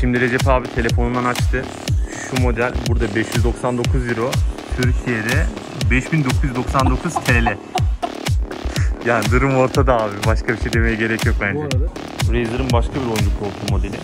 Şimdi Recep abi telefonundan açtı. Şu model burada 599 euro. Türkiye'de 5999 TL. Yani durum ortada abi. Başka bir şey demeye gerek yok bence. Bu arada Razer'ın başka bir oyuncu koltuğu modeli.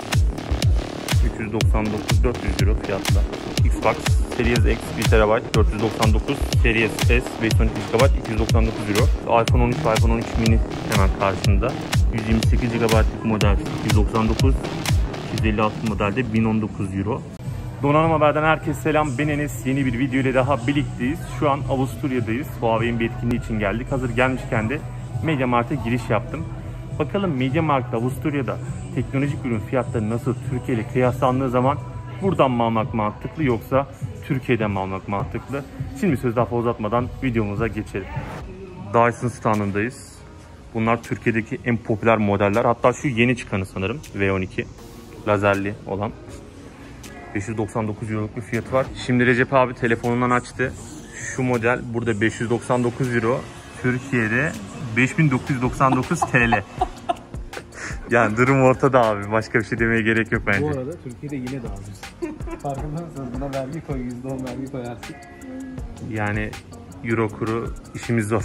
399-400 euro fiyatla. Xbox Series X 1 TB 499, Series S 512 GB 299 euro. iPhone 13 ve iPhone 13 mini hemen karşında. 128 GB'lık model 199, 256 modelde 1019 euro. Donanım Haber'den herkese selam. Ben Enes. Yeni bir video ile daha birlikteyiz. Şu an Avusturya'dayız. Huawei'in bir etkinliği için geldik. Hazır gelmişken de MediaMarkt'a giriş yaptım. Bakalım MediaMarkt Avusturya'da teknolojik ürün fiyatları nasıl, Türkiye ile kıyaslandığı zaman buradan mı almak mantıklı yoksa Türkiye'den mi almak mantıklı? Şimdi söz daha fazla uzatmadan videomuza geçelim. Dyson standındayız. Bunlar Türkiye'deki en popüler modeller. Hatta şu yeni çıkanı sanırım. V12 lazerli olan. 599 euroluk bir fiyatı var. Şimdi Recep abi telefonundan açtı. Şu model burada 599 euro. Türkiye'de 5999 TL. Yani durum ortada abi. Başka bir şey demeye gerek yok bence. bu arada Türkiye'de yine daha ucuz. Farkındaysanız buna vergi koy, %10 vergi koyarsın. Yani euro kuru işimiz zor.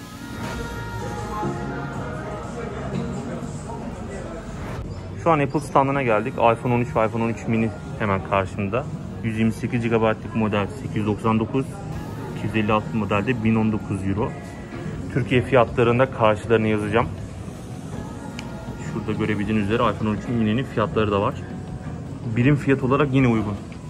Şu an Apple standına geldik. iPhone 13 ve iPhone 13 mini hemen karşımda. 128 GB'lık model 899, 256 modelde 1019 euro. Türkiye fiyatlarında karşılarını yazacağım. Şurada görebildiğiniz üzere iPhone 13 mini'nin fiyatları da var. Birim fiyat olarak yine uygun.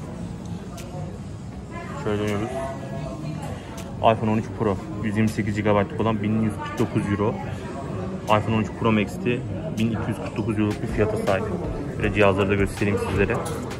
Şöyle dönüyoruz. iPhone 13 Pro 128 GB'lık olan 1149 euro. iPhone 13 Pro Max'te 1249 euroluk bir fiyata sahip. Böyle cihazları da göstereyim sizlere.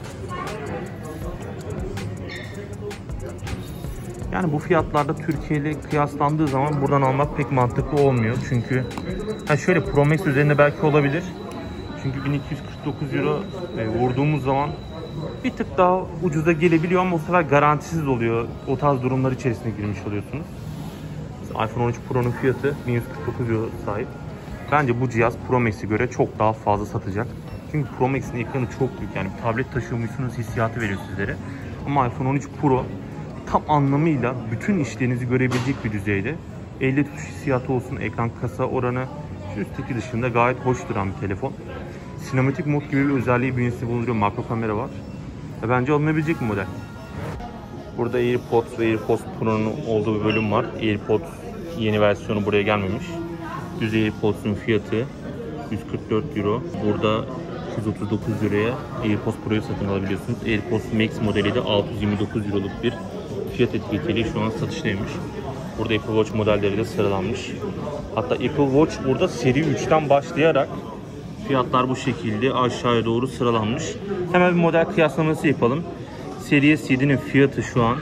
Yani bu fiyatlarda Türkiye ile kıyaslandığı zaman buradan almak pek mantıklı olmuyor. Çünkü şöyle Pro Max üzerinde belki olabilir. Çünkü 1249 euro vurduğumuz zaman bir tık daha ucuza gelebiliyor ama o sefer garantisiz oluyor. O tarz durumlar içerisine girmiş oluyorsunuz. Mesela iPhone 13 Pro'nun fiyatı 1149 euro sahip. Bence bu cihaz Pro Max'e göre çok daha fazla satacak. Çünkü Pro Max'in ekranı çok büyük. Yani bir tablet taşıyormuşsunuz hissiyatı veriyor sizlere. Ama iPhone 13 Pro tam anlamıyla bütün işlerinizi görebilecek bir düzeyde. Elle tutuş hissiyatı olsun, ekran kasa oranı şu üstteki dışında gayet hoş duran bir telefon. Sinematik mod gibi bir özelliği bünyesinde bulunduruyor. Makro kamera var. Bence alınabilecek bir model. Burada AirPods ve AirPods Pro'nun olduğu bir bölüm var. AirPods yeni versiyonu buraya gelmemiş. Düz AirPods'un fiyatı 144 euro. Burada 239 euroya AirPods Pro'yu satın alabiliyorsunuz. AirPods Max modeli de 629 euroluk bir fiyat etiketiyle şu an satıştaymış. Burada Apple Watch modelleri de sıralanmış. Hatta Apple Watch burada seri 3'ten başlayarak fiyatlar bu şekilde aşağıya doğru sıralanmış. Hemen bir model kıyaslaması yapalım. Series 7'nin fiyatı şu an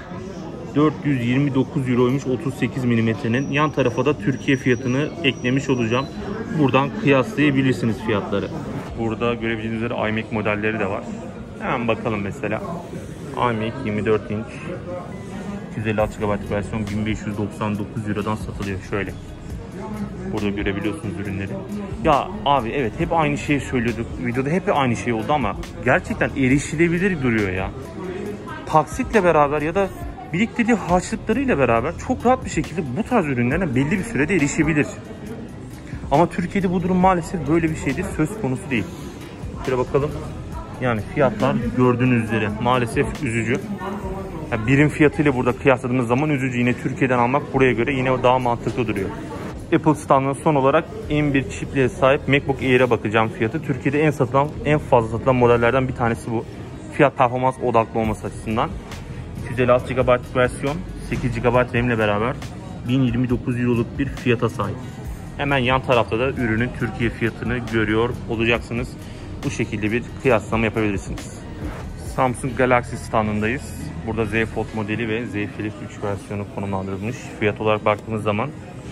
429 euroymuş 38 mm'nin. Yan tarafa da Türkiye fiyatını eklemiş olacağım. Buradan kıyaslayabilirsiniz fiyatları. Burada görebildiğiniz üzere iMac modelleri de var. Hemen bakalım mesela. iMac 24 inç 256 GB versiyon 1599 eurodan satılıyor şöyle. Burada görebiliyorsunuz ürünleri. Ya abi evet hep aynı şeyi söylüyorduk. Videoda hep aynı şey oldu ama gerçekten erişilebilir duruyor ya. Taksitle beraber ya da biriktirdiği harçlıklarıyla beraber çok rahat bir şekilde bu tarz ürünlerine belli bir sürede erişebilir. Ama Türkiye'de bu durum maalesef böyle bir şeyde söz konusu değil. Şöyle bakalım. Yani fiyatlar gördüğünüz üzere maalesef üzücü. Yani birim fiyatıyla burada kıyasladığımız zaman üzücü. Yine Türkiye'den almak buraya göre yine daha mantıklı duruyor. Apple standına son olarak M1 çipliğe sahip MacBook Air'e bakacağım fiyatı. Türkiye'de en fazla satılan modellerden bir tanesi bu. Fiyat performans odaklı olması açısından. 256 GB versiyon 8 GB RAM ile beraber 1029 euroluk bir fiyata sahip. Hemen yan tarafta da ürünün Türkiye fiyatını görüyor olacaksınız. Bu şekilde bir kıyaslama yapabilirsiniz. Samsung Galaxy standındayız. Burada Z Fold modeli ve Z Flip 3 versiyonu konumlandırılmış. Fiyat olarak baktığımız zaman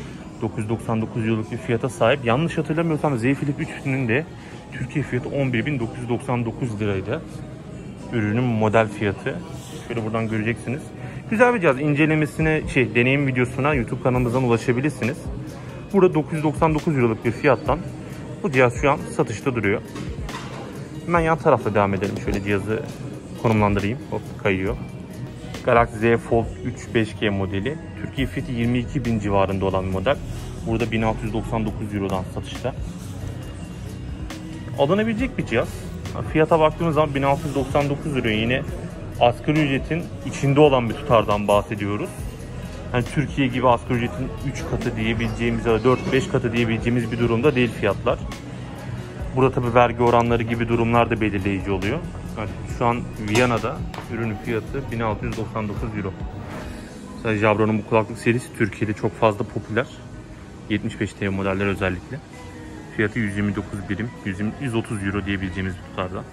999 euroluk bir fiyata sahip. Yanlış hatırlamıyorsam Z Flip 3'ünün de Türkiye fiyatı 11.999 liraydı. Ürünün model fiyatı. Şöyle buradan göreceksiniz. Güzel bir cihaz. İncelemesine, deneyim videosuna YouTube kanalımızdan ulaşabilirsiniz. Burada 999 euroluk bir fiyattan bu cihaz şu an satışta duruyor. Hemen yan tarafta devam edelim. Şöyle cihazı konumlandırayım. Hop, kayıyor. Galaxy Z Fold 3 5G modeli. Türkiye fiyatı 22.000 civarında olan bir model. Burada 1699 Euro'dan satışta. Alınabilecek bir cihaz. Fiyata baktığımız zaman 1699 Euro, yine asgari ücretin içinde olan bir tutardan bahsediyoruz. Yani Türkiye gibi asgari ücretin 3 katı diyebileceğimiz ya da 4-5 katı diyebileceğimiz bir durumda değil fiyatlar. Burada tabi vergi oranları gibi durumlar da belirleyici oluyor. Yani şu an Viyana'da ürünün fiyatı 1699 Euro. Mesela Jabro'nun bu kulaklık serisi Türkiye'de çok fazla popüler. 75 TL modeller özellikle. Fiyatı 129 birim, 130 Euro diyebileceğimiz bir tutarda.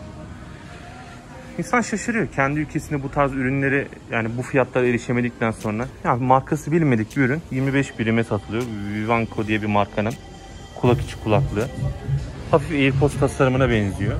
İnsan şaşırıyor kendi ülkesinde bu tarz ürünleri, yani bu fiyatlara erişemedikten sonra. Yani markası bilinmedik bir ürün 25 birime satılıyor. Vivanco diye bir markanın kulak içi kulaklığı. Hafif AirPods tasarımına benziyor.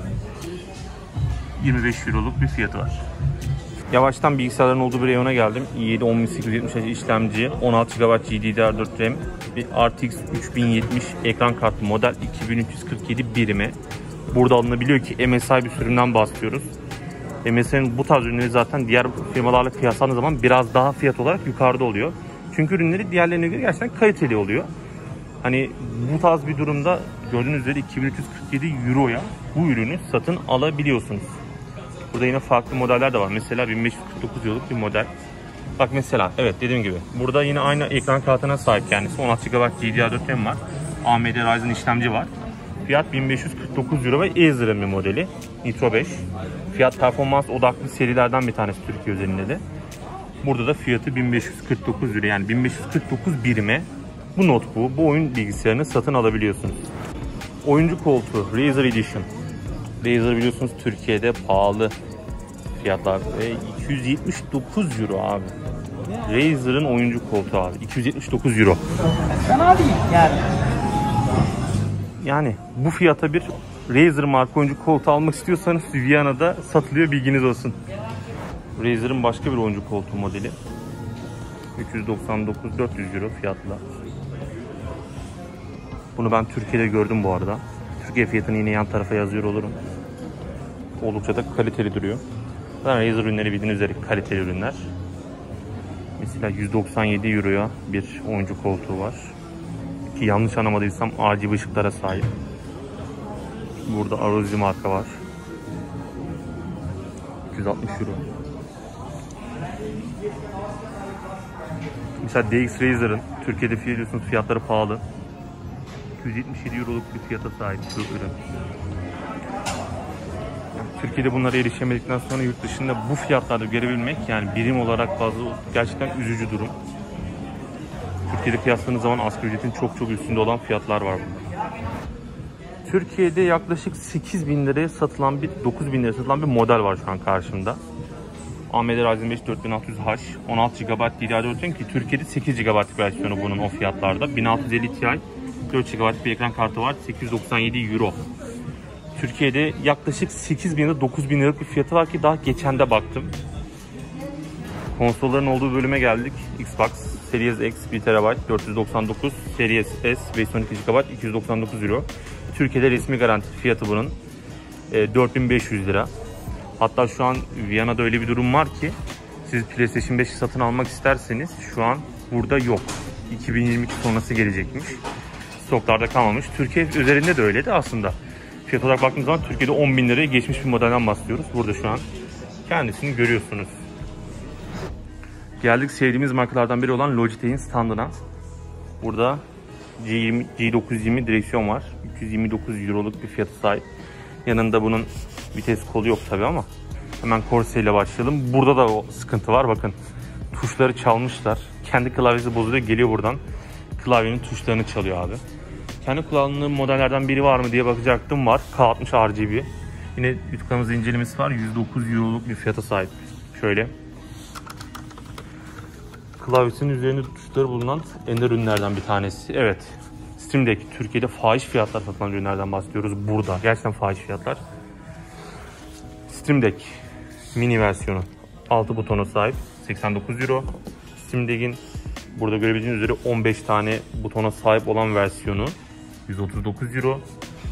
25 Euro'luk bir fiyatı var. Yavaştan bilgisayarların olduğu bir reyona geldim. i7 10870 işlemci, 16 GB GDDR4 RAM, bir RTX 3070 ekran kartı, model 2347 birime. Burada alınabiliyor ki MSI bir sürümden bahsediyoruz. MSI'nin bu tarz ürünleri zaten diğer firmalarla kıyasladığınız zaman biraz daha fiyat olarak yukarıda oluyor. Çünkü ürünleri diğerlerine göre gerçekten kaliteli oluyor. Hani bu tarz bir durumda gördüğünüz üzere 2347 Euro'ya bu ürünü satın alabiliyorsunuz. Burada yine farklı modeller de var. Mesela 1549 Euro'luk bir model. Bak mesela, evet dediğim gibi. Burada yine aynı ekran kartına sahip kendisi. 16 GB GDDR4 RAM var. AMD Ryzen işlemci var. Fiyat 1549 Euro ve Acer'ın bir modeli. Nitro 5. Fiyat performans odaklı serilerden bir tanesi Türkiye özelinde de. Burada da fiyatı 1549 Euro, yani 1549 birime bu notebook'u, bu oyun bilgisayarını satın alabiliyorsunuz. Oyuncu koltuğu Razer Edition. Razer biliyorsunuz Türkiye'de pahalı fiyatlar ve 279 Euro abi. Razer'ın oyuncu koltuğu abi 279 Euro. Fena değil yani. Yani bu fiyata bir Razer marka oyuncu koltuğu almak istiyorsanız Viyana'da satılıyor, bilginiz olsun. Razer'ın başka bir oyuncu koltuğu modeli. 399-400 Euro fiyatla. Bunu ben Türkiye'de gördüm bu arada. Türkiye fiyatını yine yan tarafa yazıyor olurum. Oldukça da kaliteli duruyor. Zaten Razer ürünleri bildiğiniz üzere kaliteli ürünler. Mesela 197 Euro'ya bir oyuncu koltuğu var. Ki yanlış anlamadıysam RGB ışıklara sahip. Burada Arozi marka var. 260 Euro. Mesela DX Razer'ın Türkiye'de fiyatları pahalı. 277 Euro'luk bir fiyata sahip bu ürün. Türkiye'de bunlara erişemedikten sonra yurt dışında bu fiyatlarda görebilmek, yani birim olarak bazı gerçekten üzücü durum. Türkiye'de kıyasladığınız zaman asgari ücretin çok üstünde olan fiyatlar var burada. Türkiye'de yaklaşık 8.000 liraya satılan 9.000 liraya satılan bir model var şu an karşımda. AMD Ryzen 5 4600H 16 GB DDR4 RAM ki Türkiye'de 8 GB versiyonu bunun o fiyatlarda. 1650 Ti 4 GB bir ekran kartı var, 897 Euro. Türkiye'de yaklaşık 8.000 ile 9.000 liralık bir fiyatı var ki daha geçen de baktım. Konsolların olduğu bölüme geldik. Xbox Series X 1 TB 499, Series S 512 GB 299 Euro. Türkiye'de resmi garanti fiyatı bunun 4500 lira. Hatta şu an Viyana'da öyle bir durum var ki siz PlayStation 5'i satın almak isterseniz şu an burada yok. 2022 sonrası gelecekmiş. Stoklarda kalmamış. Türkiye üzerinde de öyleydi aslında. Fiyat olarak baktığımız zaman Türkiye'de 10.000 liraya geçmiş bir modelden bahsediyoruz. Burada şu an kendisini görüyorsunuz. Geldik sevdiğimiz markalardan biri olan Logitech'in standına. Burada G920 direksiyon var. 329 Euro'luk bir fiyatı sahip. Yanında bunun vites kolu yok tabi ama hemen Corsair ile başlayalım. Burada da o sıkıntı var, bakın. Tuşları çalmışlar. Kendi klavyesi bozuluyor, geliyor buradan. Klavyenin tuşlarını çalıyor abi. Kendi kullandığım modellerden biri var mı diye bakacaktım, var. K60 RGB. Yine YouTube kanalımızda incelemesi var. 109 Euro'luk bir fiyata sahip. Şöyle. Klavyesinin üzerinde tuşları bulunan ender ürünlerden bir tanesi. Evet. Steam Deck. Türkiye'de fahiş fiyatlar satılan ürünlerden bahsediyoruz burada. Gerçekten fahiş fiyatlar. Steam Deck mini versiyonu. 6 butona sahip. 89 Euro. Steam Deck'in burada görebileceğiniz üzere 15 tane butona sahip olan versiyonu. 139 Euro.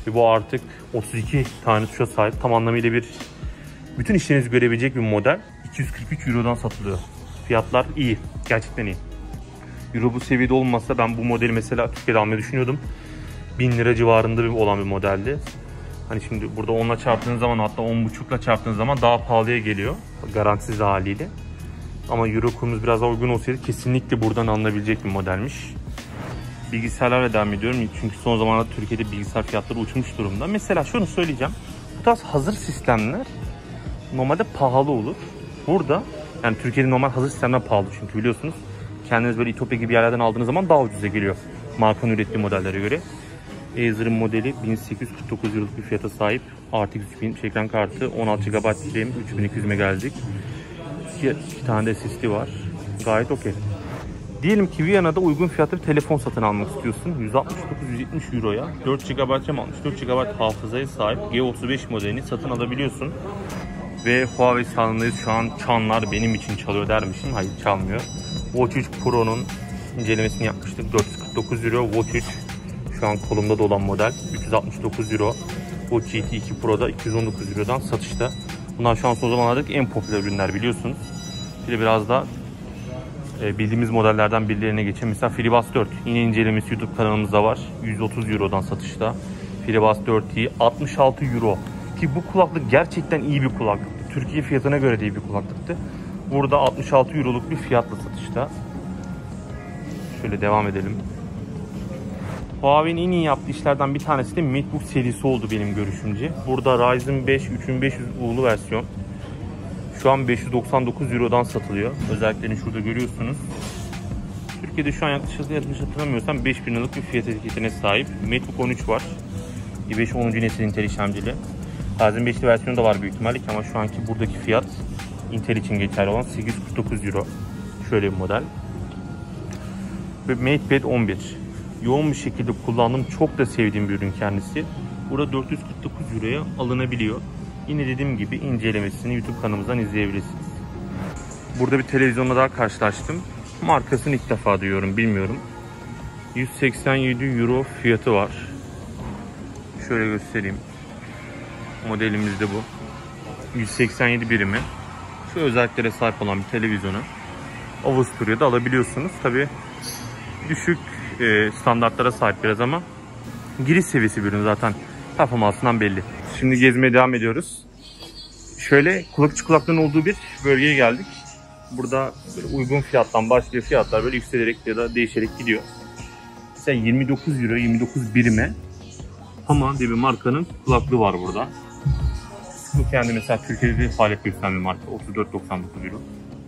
Ve bu artık 32 tane tuşa sahip. Tam anlamıyla bütün işlerinizi görebilecek bir model. 243 Euro'dan satılıyor. Fiyatlar iyi. Gerçekten iyi. Euro bu seviyede olmasa ben bu modeli mesela Türkiye'de almayı düşünüyordum. 1000 lira civarında olan bir modeldi. Hani şimdi burada 10'la çarptığınız zaman, hatta 10,5'la çarptığınız zaman daha pahalıya geliyor. Garantisiz haliyle. Ama Euro kurumuz biraz daha uygun olsaydı kesinlikle buradan alınabilecek bir modelmiş. Bilgisayarlarla devam ediyorum. Çünkü son zamanlarda Türkiye'de bilgisayar fiyatları uçmuş durumda. Mesela şunu söyleyeceğim. Bu tarz hazır sistemler normalde pahalı olur. Burada yani Türkiye'de normal hazır sistemler pahalı çünkü biliyorsunuz. Kendiniz böyle İtopya gibi yerlerden aldığınız zaman daha ucuza geliyor. Markanın ürettiği modellere göre. Acer'ın modeli 1849 euroluk bir fiyata sahip. RTX 3000 ekran kartı, 16 GB RAM, 3200 MHz'lik. İki tane de SSD var. Gayet okey. Diyelim ki Viyana'da uygun fiyatlı bir telefon satın almak istiyorsun. 169-170 Euro'ya 4 GB RAM, 64 GB hafızaya sahip G35 modelini satın alabiliyorsun. Ve Huawei sağlığındayız. Şu an çanlar benim için çalıyor dermişim. Hayır, çalmıyor. Watch 3 Pro'nun incelemesini yapmıştık. 449 Euro. Watch 3 şu an kolumda da olan model. 369 Euro. Watch GT 2 Pro'da 219 Euro'dan satışta. Bunlar şu an son zamanlardaki en popüler ürünler biliyorsunuz. Bir de biraz da bildiğimiz modellerden birilerine geçelim. Mesela FreeBuds 4. Yine incelemesi YouTube kanalımızda var. 130 Euro'dan satışta. FreeBuds 4i 66 Euro. Ki bu kulaklık gerçekten iyi bir kulaklıktı. Türkiye fiyatına göre de iyi bir kulaklıktı. Burada 66 Euro'luk bir fiyatla satışta. Şöyle devam edelim. Huawei'nin en iyi yaptığı işlerden bir tanesi de MateBook serisi oldu benim görüşümce. Burada Ryzen 5 3500 U'lu versiyon. Şu an 599 Euro'dan satılıyor. Özelliklerini şurada görüyorsunuz. Türkiye'de şu an yaklaşık yanlış hatırlamıyorsam 5000 liralık bir fiyat etiketine sahip. MateBook 13 var. i5 10. nesil Intel işlemcili. Ryzen 5'li versiyonu da var büyük ihtimalle ama şu anki buradaki fiyat Intel için geçerli olan 849 Euro. Şöyle bir model. Ve MatePad 11. Yoğun bir şekilde kullandığım, çok da sevdiğim bir ürün kendisi. Burada 449 Euro'ya alınabiliyor. Yine dediğim gibi incelemesini YouTube kanalımızdan izleyebilirsiniz. Burada bir televizyonla daha karşılaştım. Markasını ilk defa duyuyorum, bilmiyorum. 187 Euro fiyatı var. Şöyle göstereyim. Modelimiz de bu. 187 birimi. Şu özelliklere sahip olan bir televizyonu Avusturya'da alabiliyorsunuz. Tabi düşük standartlara sahip biraz ama giriş seviyesi bir ürün, zaten performansından belli. Şimdi gezmeye devam ediyoruz. Şöyle kulakçı kulakların olduğu bir bölgeye geldik. Burada böyle uygun fiyattan başlıyor, fiyatlar böyle yükselerek ya da değişerek gidiyor. Mesela 29 Euro, 29 birime Hama diye bir markanın kulaklığı var burada. Bu kendi mesela Türkiye'de faaliyet gösteren bir marka. 34.99 Euro.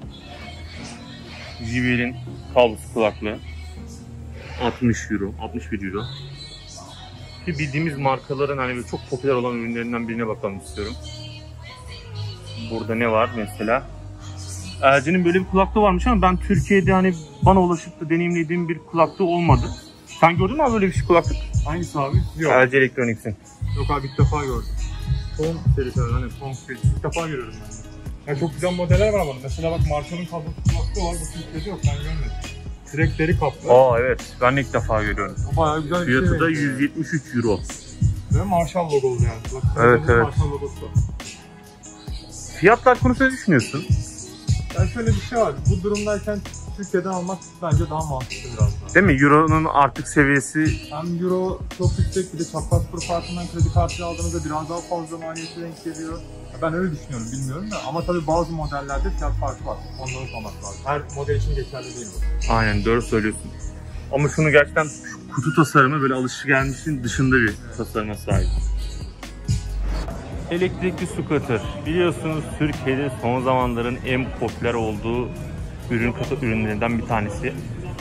JBL'in kablosuz kulaklığı 60 Euro, 61 Euro. Ki bildiğimiz markaların hani çok popüler olan ürünlerinden birine bakalım istiyorum. Burada ne var mesela? LG'nin böyle bir kulaklığı varmış ama ben Türkiye'de hani bana ulaşıp da deneyimlediğim bir kulaklığı olmadı. Sen gördün mü abi böyle bir şey kulaklık? Hangisi abi? Yok. LG Electronics'in. Yok abi, ilk defa gördüm. Son serisi, hani son serisi. İlk defa görüyorum ben. Yani çok güzel modeller var bana. Mesela bak, markanın kablosuz kulaklığı var. Bu Türkiye'de yok, ben görmedim. Direkt deri kaplı. Aa evet, ben ilk defa görüyorum. O bayağı güzel bir şey. Fiyatı da 173 Euro. Ve Marshall logolu yani. Bak, evet evet. Marshall logosu. Fiyatlar konusunda ne düşünüyorsun? Yani şöyle bir şey var. Bu durumdayken Türkiye'den almak bence daha mantıklı biraz daha. Değil mi? Euro'nun artık seviyesi... Hem Euro çok yüksek, bir de çapraz kuru farkından kredi kartı aldığınızda biraz daha fazla maliyeti denk geliyor. Ben öyle düşünüyorum, bilmiyorum da. Ama tabii bazı modellerde fiyat farkı var. Onları unutmamak lazım. Her model için geçerli değil bu. Aynen, doğru söylüyorsun. Ama şunu gerçekten, şu kutu tasarımı böyle alışıgelmişin dışında bir tasarıma sahip. Elektrikli scooter. Biliyorsunuz Türkiye'de son zamanların en popüler olduğu ürünlerinden bir tanesi.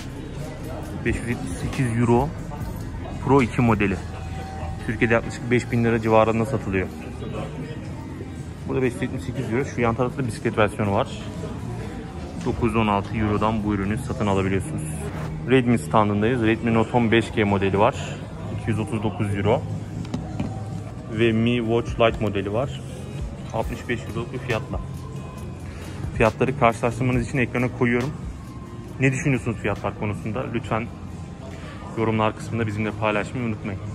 578 Euro Pro 2 modeli. Türkiye'de yaklaşık 5000 lira civarında satılıyor. Burada 578 Euro. Şu yan tarafta bisiklet versiyonu var. 916 Euro'dan bu ürünü satın alabiliyorsunuz. Redmi standındayız. Redmi Note 10 5G modeli var. 239 Euro. Ve Mi Watch Lite modeli var. 65 Euro'luk bir fiyatla. Fiyatları karşılaştırmanız için ekrana koyuyorum. Ne düşünüyorsunuz fiyatlar konusunda? Lütfen yorumlar kısmında bizimle paylaşmayı unutmayın.